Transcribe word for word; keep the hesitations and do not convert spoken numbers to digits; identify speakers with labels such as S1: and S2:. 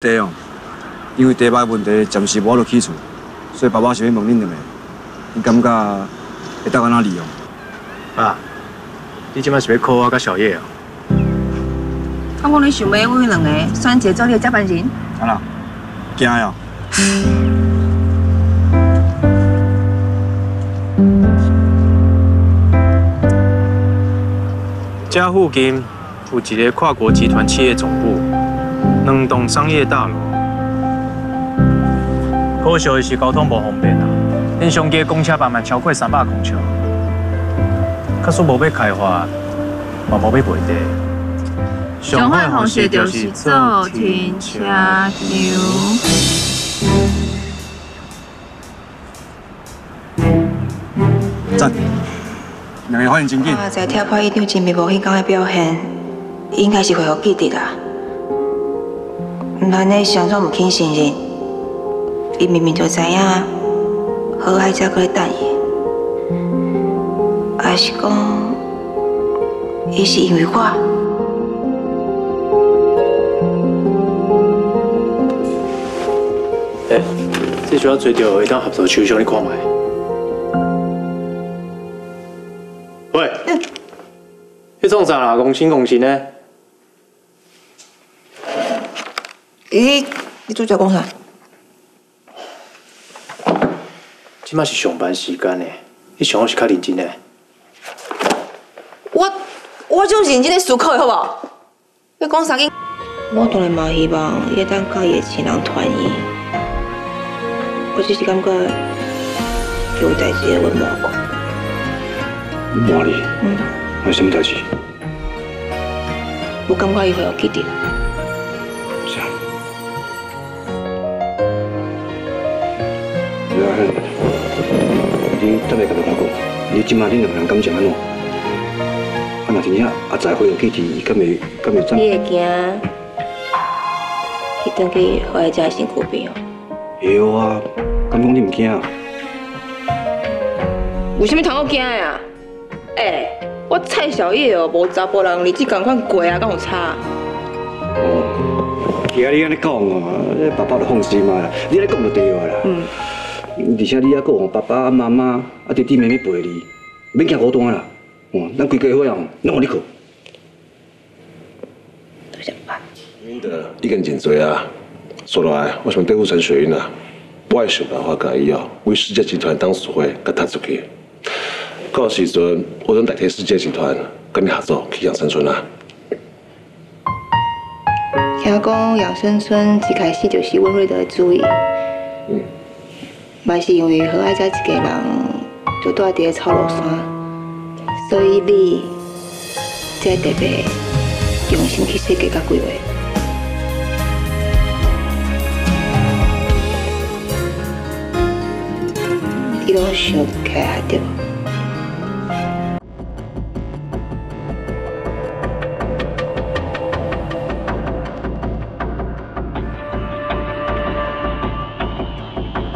S1: 第哦，因为第八个问题暂时无落起厝，所以爸爸想要问恁两个，你感觉会当安怎利用？
S2: 爸，你即摆是要考我甲小叶哦？
S3: 我讲你想要阮两个选一个做你的接班人？
S1: 啊啦，惊哦！
S2: 这附近有一个跨国集团企业总部，两栋商业大楼。可惜的是交通无方便啊，恁上街公车班嘛超过三百公尺，假使无要开发，嘛无要卖地。
S3: 上海方式就是做停车场。
S1: 赞！两个反应真紧。
S4: 我在跳破一场真密无迄天的表现，应该是会互记得啦。咱的相总唔肯承认，伊明明就知影好爱才搁咧等伊，还是讲伊是因为我？
S2: 哎，这需要做到会当合作抽象，你看卖。喂，你创啥啦？公心公心呢？
S4: 你你主角讲啥？
S2: 即摆是上班时间呢，你上好是较认真的。
S4: 我我种认真的思考的好无？你讲啥物？我当然嘛希望伊会当甲伊的亲人团圆。 我只是感觉有代志会瞒我。
S1: 瞒你？嗯。有什么代志？
S4: 我感觉伊会有记得。
S1: 是啊。刘阿恒，你等下甲我讲，你即马恁两个人感情安怎？啊，若真正阿仔会有记得，伊敢会敢会怎？
S4: 你会惊？去登去后来才身躯边哦。
S1: 会啊。 敢讲你唔惊啊？
S4: 有啥物通我惊的啊？哎、欸，我蔡小叶哦，无查甫人日子共款过啊，敢有差？
S1: 哦，今日你安尼讲哦，爸爸就放心嘛啦，你安尼讲就对啊啦。嗯。而且你还佫有爸爸、妈妈、啊弟弟妹妹陪你，免惊孤单啦。哦，咱规家伙人拢互你靠。
S4: 多谢爸。
S5: 你的已经真多啊，说来，我想对付陈雪云啊。 我会想办法甲伊哦，为世界集团董事会甲踢出去。到时阵，我能代替世界集团跟你合作去养生村啊。
S4: 听讲养生村一开始就是温瑞德的主意，嗯，嘛是因为何爱才一家人就住伫个草庐山，所以你才特别用心去设计甲规划。 你拢想起来对无？